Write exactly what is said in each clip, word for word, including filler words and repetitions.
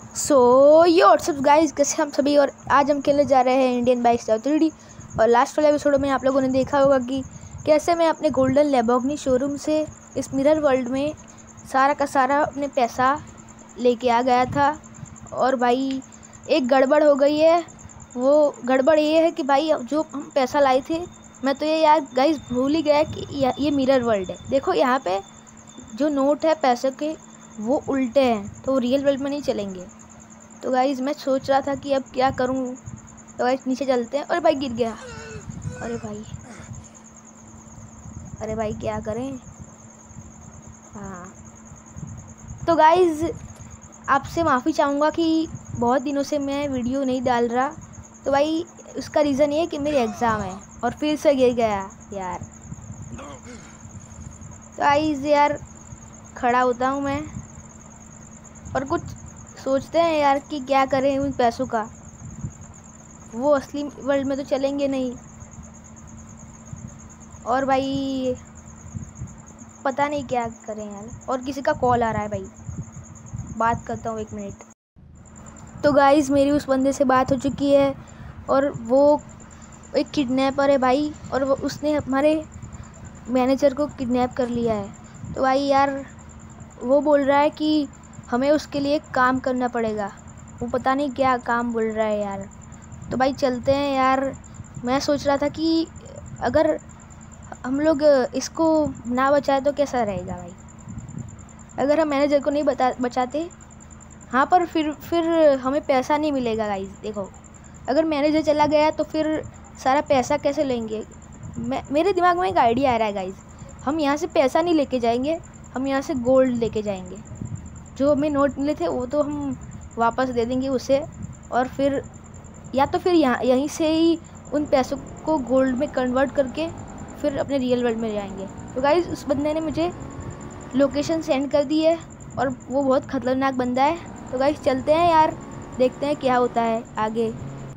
सो यो WhatsApp guys, कैसे हम सभी। और आज हम खेलने जा रहे हैं इंडियन बाइक थ्री डी। और लास्ट वाले एपिसोड में आप लोगों ने देखा होगा कि कैसे मैं अपने गोल्डन लैम्बोर्गिनी शोरूम से इस मिरर वर्ल्ड में सारा का सारा अपने पैसा लेके आ गया था। और भाई एक गड़बड़ हो गई है। वो गड़बड़ ये है कि भाई जो हम पैसा लाए थे, मैं तो ये यार गाइस भूल ही गया कि ये मिरर वर्ल्ड है। देखो यहाँ पे जो नोट है पैसे के वो उल्टे हैं, तो वो रियल वर्ल्ड में नहीं चलेंगे। तो गाइज़ मैं सोच रहा था कि अब क्या करूं। तो गाइज़ नीचे चलते हैं। अरे भाई गिर गया। अरे भाई अरे भाई क्या करें। हाँ तो गाइज़ आपसे माफ़ी चाहूँगा कि बहुत दिनों से मैं वीडियो नहीं डाल रहा। तो भाई उसका रीज़न ये है कि मेरी एग्ज़ाम है और फिर से गिर गया यार। तो गाइज़ यार खड़ा होता हूँ मैं और कुछ सोचते हैं यार कि क्या करें उन पैसों का। वो असली वर्ल्ड में तो चलेंगे नहीं। और भाई पता नहीं क्या करें यार। और किसी का कॉल आ रहा है भाई, बात करता हूँ एक मिनट। तो गाइस मेरी उस बंदे से बात हो चुकी है और वो एक किडनैपर है भाई। और वो उसने हमारे मैनेजर को किडनैप कर लिया है। तो भाई यार वो बोल रहा है कि हमें उसके लिए काम करना पड़ेगा। वो पता नहीं क्या काम बोल रहा है यार। तो भाई चलते हैं यार। मैं सोच रहा था कि अगर हम लोग इसको ना बचाए तो कैसा रहेगा भाई। अगर हम मैनेजर को नहीं बता बचाते हाँ, पर फिर फिर हमें पैसा नहीं मिलेगा गाइस। देखो अगर मैनेजर चला गया तो फिर सारा पैसा कैसे लेंगे। मैं मेरे दिमाग में एक आइडिया आ रहा है गाइस। हम यहाँ से पैसा नहीं लेके जाएंगे, हम यहाँ से गोल्ड लेके जाएंगे। जो हमें नोट मिले थे वो तो हम वापस दे देंगे उसे। और फिर या तो फिर यहाँ यहीं से ही उन पैसों को गोल्ड में कन्वर्ट करके फिर अपने रियल वर्ल्ड में जाएंगे। तो गाइस उस बंदे ने मुझे लोकेशन सेंड कर दी है और वो बहुत ख़तरनाक बंदा है। तो गाइस चलते हैं यार, देखते हैं क्या होता है आगे।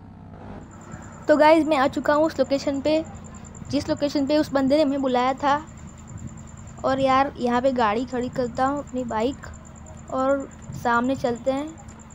तो गाइस मैं आ चुका हूँ उस लोकेशन पे जिस लोकेशन पे उस बंदे ने हमें बुलाया था। और यार यहाँ पे गाड़ी खड़ी करता हूँ अपनी बाइक और सामने चलते हैं।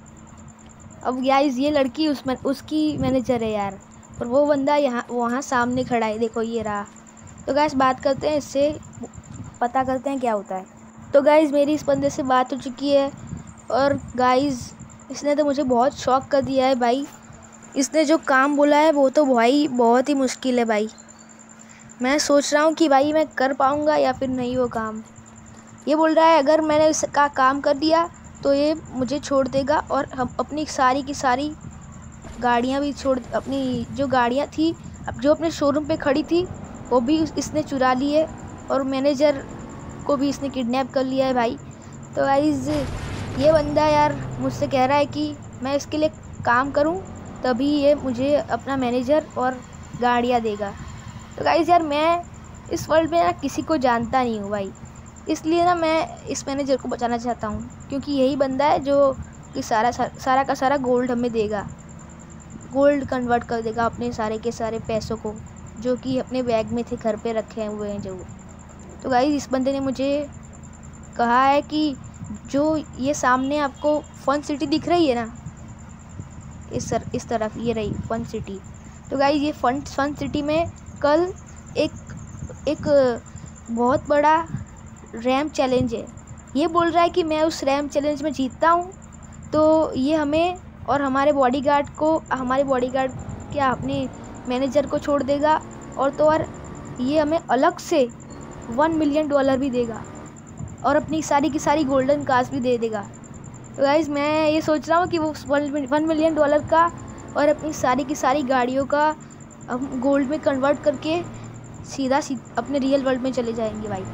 अब गाइस ये लड़की उस उसकी मैनेजर है यार। और वो बंदा यहाँ वहाँ सामने खड़ा है, देखो ये रहा। तो गाइस बात करते हैं इससे, पता करते हैं क्या होता है। तो गाइस मेरी इस बंदे से बात हो चुकी है और गाइस इसने तो मुझे बहुत शॉक कर दिया है भाई। इसने जो काम बोला है वो तो भाई बहुत ही मुश्किल है भाई। मैं सोच रहा हूँ कि भाई मैं कर पाऊँगा या फिर नहीं वो काम। ये बोल रहा है अगर मैंने इसका काम कर दिया तो ये मुझे छोड़ देगा और हम अपनी सारी की सारी गाड़ियाँ भी छोड़, अपनी जो गाड़ियाँ थी अब जो अपने शोरूम पे खड़ी थी वो भी इसने चुरा ली है। और मैनेजर को भी इसने किडनैप कर लिया है भाई। तो गाइस ये बंदा यार मुझसे कह रहा है कि मैं इसके लिए काम करूं तभी ये मुझे अपना मैनेजर और गाड़ियाँ देगा। तो गाइस यार मैं इस वर्ल्ड में ना किसी को जानता नहीं हूँ भाई, इसलिए ना मैं इस मैनेजर को बचाना चाहता हूँ क्योंकि यही बंदा है जो कि सारा सारा का सारा गोल्ड हमें देगा। गोल्ड कन्वर्ट कर देगा अपने सारे के सारे पैसों को जो कि अपने बैग में थे, घर पे रखे हुए हैं जो। तो गाइस इस बंदे ने मुझे कहा है कि जो ये सामने आपको फन सिटी दिख रही है ना, इस सर इस तरफ ये रही फन सिटी। तो गाइस ये फन फन सिटी में कल एक एक बहुत बड़ा रैम चैलेंज है। ये बोल रहा है कि मैं उस रैम चैलेंज में जीतता हूँ तो ये हमें और हमारे बॉडीगार्ड को हमारे बॉडीगार्ड क्या अपने मैनेजर को छोड़ देगा। और तो और ये हमें अलग से वन मिलियन डॉलर भी देगा और अपनी सारी की सारी गोल्डन कार्स भी दे देगा। तो गाइस मैं ये सोच रहा हूँ कि वो वन मिलियन डॉलर का और अपनी सारी की सारी गाड़ियों का हम गोल्ड में कन्वर्ट करके सीधा सी अपने रियल वर्ल्ड में चले जाएंगे भाई।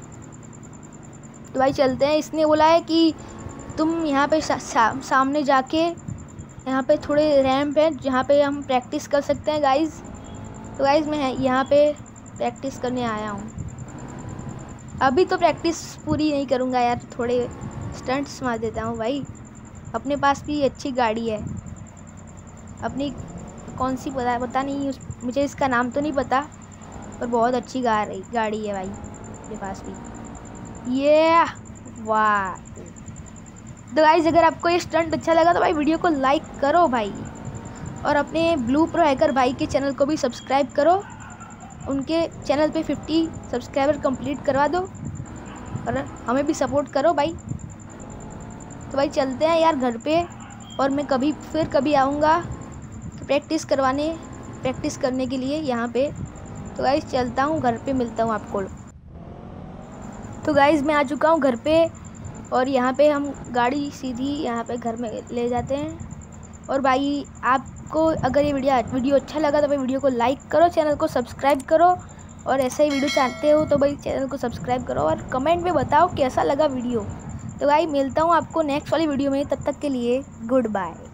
तो भाई चलते हैं। इसने बोला है कि तुम यहाँ पे सा, सा, सामने जाके यहाँ पे थोड़े रैम्प है जहाँ पे हम प्रैक्टिस कर सकते हैं गाइस। तो गाइस मैं यहाँ पे प्रैक्टिस करने आया हूँ। अभी तो प्रैक्टिस पूरी नहीं करूँगा यार, थोड़े स्टंट्स मार देता हूँ भाई। अपने पास भी अच्छी गाड़ी है अपनी, कौन सी पता पता नहीं उस, मुझे इसका नाम तो नहीं पता, पर बहुत अच्छी गाड़ी गाड़ी है भाई मेरे पास भी। ये वाह तो गाइस अगर आपको ये स्टंट अच्छा लगा तो भाई वीडियो को लाइक करो भाई, और अपने ब्लू प्रो हैकर भाई के चैनल को भी सब्सक्राइब करो। उनके चैनल पे पचास सब्सक्राइबर कंप्लीट करवा दो और हमें भी सपोर्ट करो भाई। तो भाई चलते हैं यार घर पे, और मैं कभी फिर कभी आऊँगा प्रैक्टिस करवाने प्रैक्टिस करने के लिए यहाँ पे। तो गाइस चलता हूँ घर पे, मिलता हूँ आपको। तो गाइस मैं आ चुका हूँ घर पे, और यहाँ पे हम गाड़ी सीधी यहाँ पे घर में ले जाते हैं। और भाई आपको अगर ये वीडियो वीडियो अच्छा लगा तो भाई वीडियो को लाइक करो, चैनल को सब्सक्राइब करो, और ऐसा ही वीडियो चाहते हो तो भाई चैनल को सब्सक्राइब करो और कमेंट में बताओ कैसा लगा वीडियो। तो भाई मिलता हूँ आपको नेक्स्ट वाली वीडियो में, तब तक के लिए गुड बाय।